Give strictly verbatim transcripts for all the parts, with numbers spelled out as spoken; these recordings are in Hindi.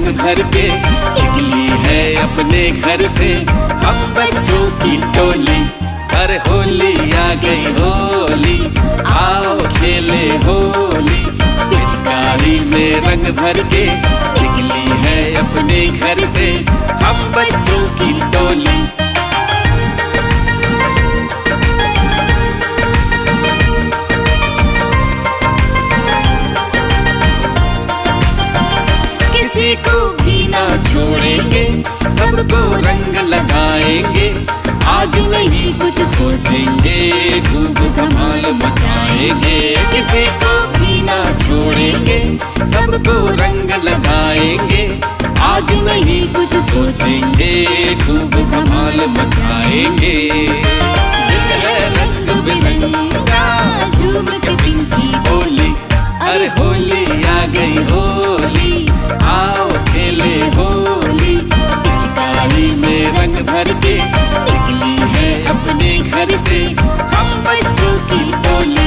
रंग भर के निकली है अपने घर से हम बच्चों की टोली। अरे होली आ गई होली, आओ खेले होली। पिचकारी में रंग भर के निकली है अपने घर से हम बच्चों की टोली। किसी को भी ना छोड़ेंगे, सबको रंग लगाएंगे। आज नहीं कुछ सोचेंगे, खूब धमाल मचाएंगे। किसी को भी ना छोड़ेंगे, सबको रंग लगाएंगे। आज नहीं कुछ सोचेंगे, खूब धमाल मचाएंगे। दिन है रंग बिरंगा, झूम के पिंकी बोली। अरे होली आ गई होली, आओ खेले होली। पिचकारी में रंग भर के निकली है अपने घर से हम बच्चों की टोली।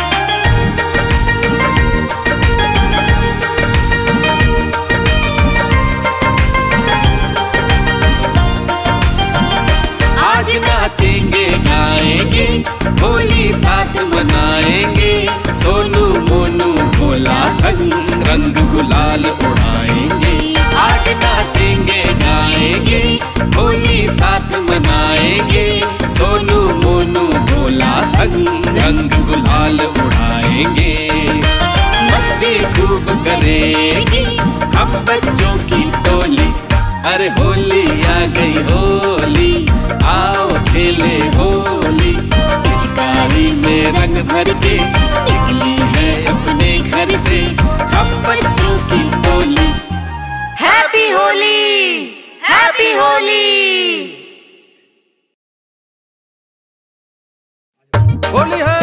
आज नाचेंगे गाएंगे, होली साथ मनाएंगे। सोनू मोनू भोला संग रंग गुलाल उड़ाएंगे। आज नाचेंगे गाएंगे, होली साथ मनाएंगे। सोनू मोनू भोला संग रंग गुलाल उड़ाएंगे। मस्ती खूब करेंगी हम बच्चों की टोली। अरे होली आ गई होली, आओ खेले होली। पिचकारी में रंग भर के निकली है अपने घर से हम बच्चों की टोली। Happy Holi, happy Holi. होली है,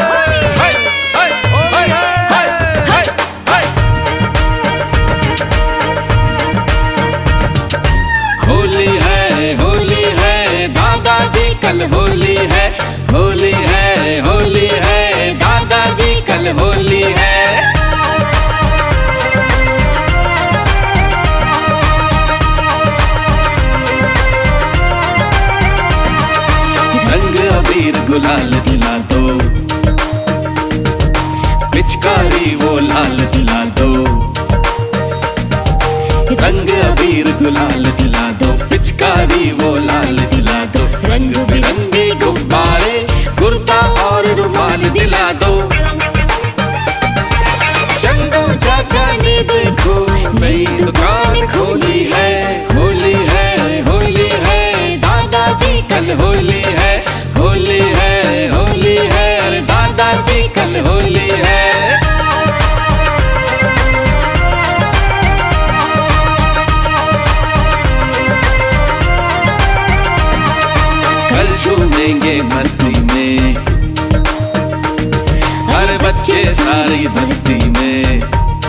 होली है, होली है दादाजी कल होली है। होली है, होली है दादाजी कल होली है। रंग अबीर गुलाल दिला दो, पिचकारी वो लाल दिला दो। रंग अबीर गुलाल दिला दो, पिचकारी वो लाल दिला दो। रंग बिरंगे गुब्बारे, कुर्ता और रुमाल दिला दो। चंदू चाचा ने देखो नई दुकान खोली है। होली है, होली है दादाजी कल होली है। होली है, होली है दादाजी कल होली है। कल झूमेंगे मस्ती में हर बच्चे सारी बस्ती में।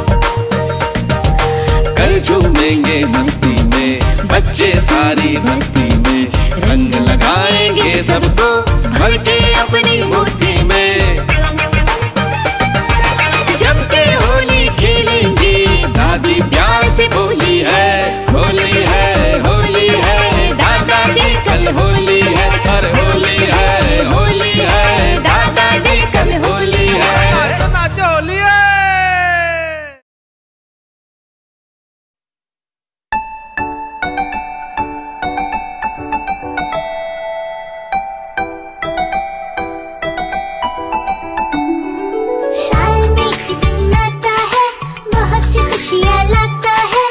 कल झूमेंगे मस्ती में बच्चे सारी बस्ती में। रंग लगाएंगे सबको भर के अपनी मुट्ठी में। जम के होली खेलेंगे, दादी प्यार से बोली है। होली है, होली है दादाजी कल होली है। हर होली है, होली है दादाजी कल होली है। होली है। साल में एक दिन आता है, बहुत सी खुशियाँ लाता है।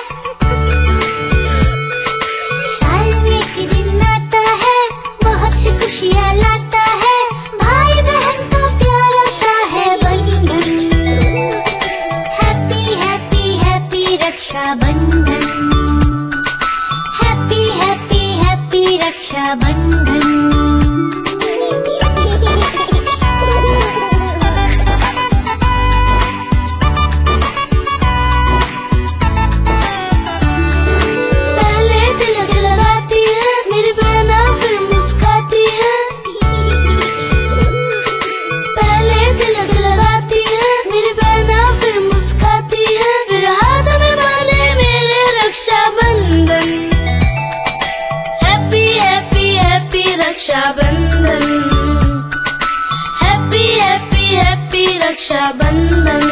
साल में एक दिन आता है, बहुत सी खुशियाँ लाता है। भाई बहन का प्यारा सा है बंधन। हैप्पी हैप्पी हैप्पी रक्षा बंधन। Happy happy happy Raksha Bandhan. Shabbat. Rakshabandhan. Happy happy happy Rakshabandhan.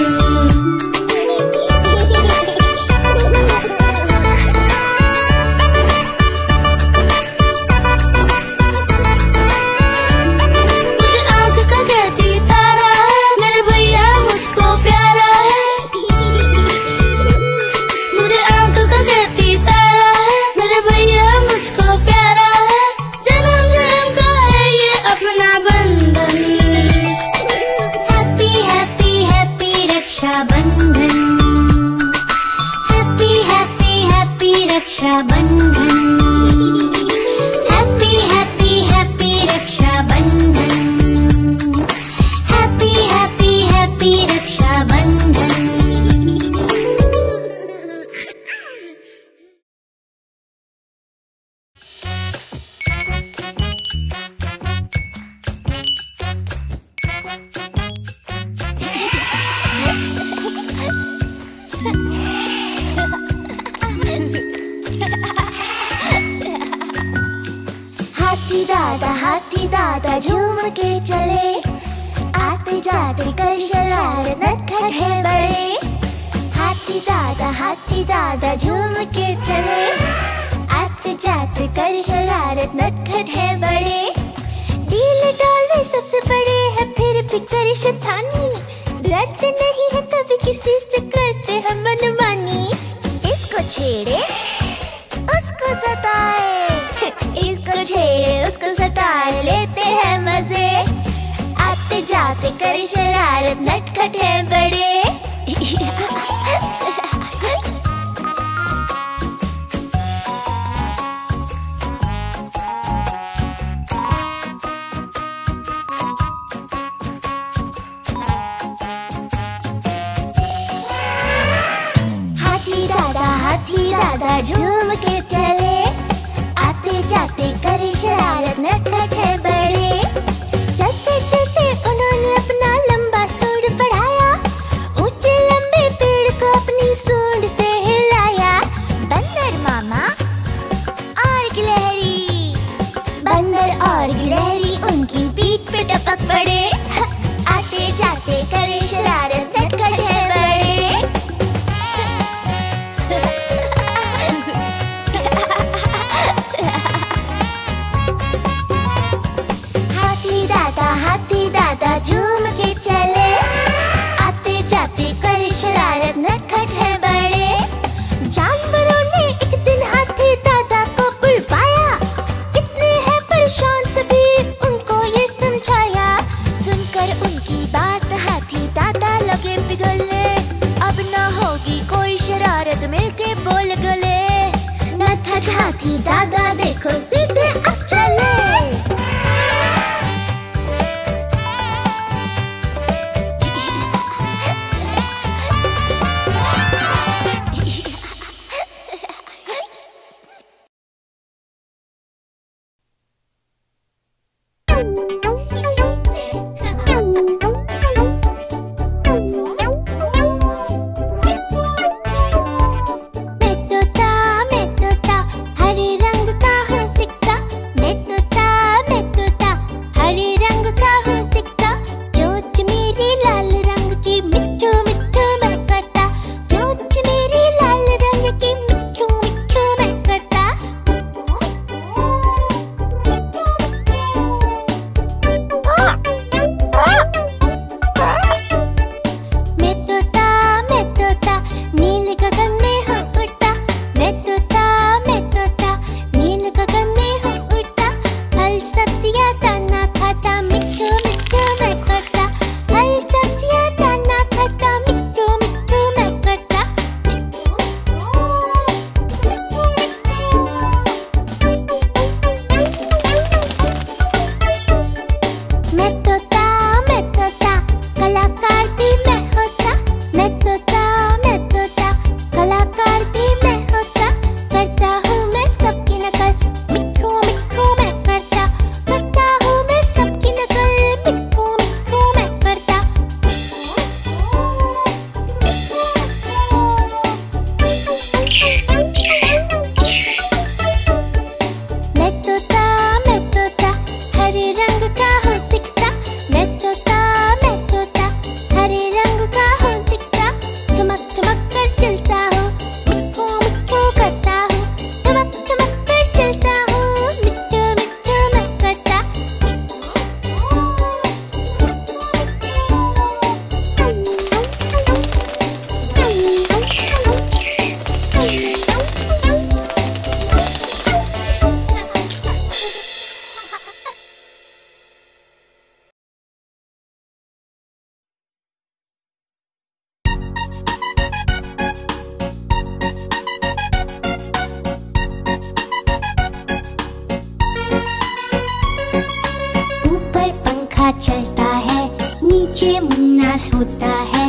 मुझे आंख का कहती तारा है, मेरे भैया मुझको प्यारा है। मुझे आंख का कहती तारा है, मेरे भैया मुझको प्यारा है। जन्म जन्म का है ये अपना बंधन। Happy happy happy Rakshabandhan. Happy happy happy Rakshabandhan. Happy happy happy Rakshabandhan. Happy happy happy Rakshabandhan. हाथी दादा हाथी दादा झूम के चले, आते जाते कर शरारत नटखट है बड़े। हाथी दादा हाथी दादा झूम के चले, आते जाते कर शरारत नटखट है बड़े। डील डाल में सबसे बड़े है फिर भी करे शैतानी, डरते नहीं है कभी किसी से करते हैं मनमानी। इसको छेड़े उसको सताए, इसको छेड़े उसको सताए, लेते हैं मजे। आते जाते करे शरारत नटखट है बड़े। हाथी दादा हाथी दादा झूम के चले, आते जाते करे शरारत नटखट है बड़े। चलते चलते उन्होंने अपना लंबा सूंड बढ़ाया, ऊंचे लंबे पेड़ को अपनी सूंड से हिलाया। बंदर मामा और गिलहरी, बंदर और गिलहरी उनकी पीठ पे टपक पड़े। आते जाते करे शरारत नटखट है बड़े। हाथी दादा हाथी दादा झूम के चले, आते जाते करे शरारत नटखट है बड़े। जानवरों ने एक दिन हाथी दादा को बुलवाया, कितने हैं परेशान सभी उनको ये समझाया। सुनकर उनकी बात हाथी दादा लगे पिघलने, अब ना होगी कोई शरारत मिलके बोल गले। नटखट हाथी दादा देखो सीधे अब चले। मैं तोता मैं तोता हरे रंग का हूँ दिखता। मैं तोता मैं तोता हरे रंग का हूँ दिखता। चोंच मेरी लाल रंग की मिट्ठू मिट्ठू मैं करता। चोंच मेरी लाल रंग की मिट्ठू मिट्ठू मैं करता। मैं तोता मैं तोता नील गगन में हूँ उड़ता। मैं तोता मैं तोता नील गगन में हूँ उड़ता। फल सब्जियाँ दाना खाता मिट्ठू मिट्ठू मैं करता। फल सब्जियाँ दाना खाता मिट्ठू मिट्ठू मैं करता। मैं तोता मैं तोता कलाकार भी मैं होता। मैं तोता मैं तोता कलाकार भी मैं होता। करता हूँ मैं सबकी नकल मिट्ठू मिट्ठू मैं करता। करता हूँ पंखा चलता है, नीचे मुन्ना सोता है।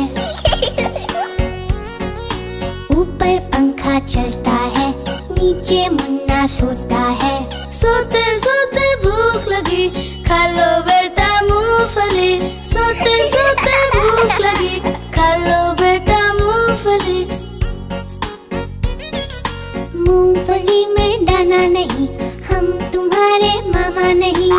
ऊपर पंखा चलता है, नीचे मुन्ना सोता है। सोते सोते भूख लगी, खा लो बेटा मूंगफली। सोते सोते भूख लगी, खा लो बेटा मूंगफली। मूंगफली में दाना नहीं, हम तुम्हारे मामा नहीं।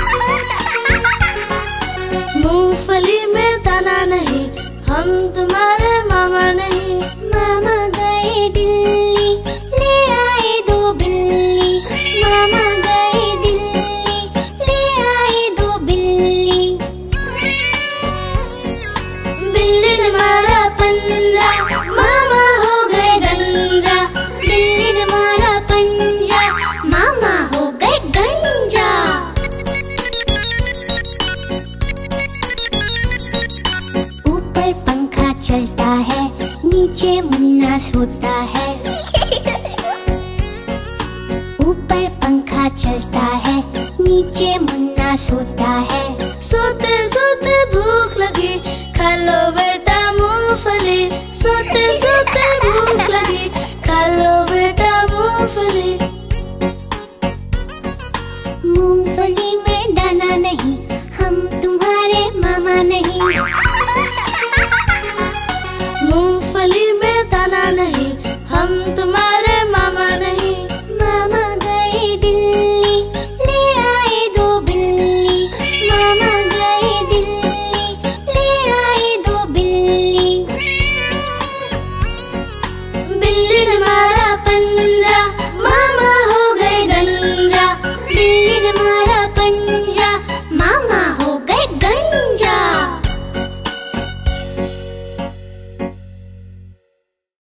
मूंगफली में दाना नहीं, हम तुम्हारे मामा नहीं। मामा गए दिल्ली, ले आए दो बिल्ली। मामा गए दिल्ली, ले आए दो बिल्ली। बिल्ली ने मारा पंजा, मामा हो गए गंजा। बिल्ली ने मारा पंजा, मामा हो गए गंजा। ऊपर पंखा चलता है, नीचे मुन्ना सोता है। ऊपर पंखा चलता है, नीचे मुन्ना सोता है। सोते सोते भूख लगी, खा लो बेटा मूंगफली। सोते सोते भूख लगी, खा लो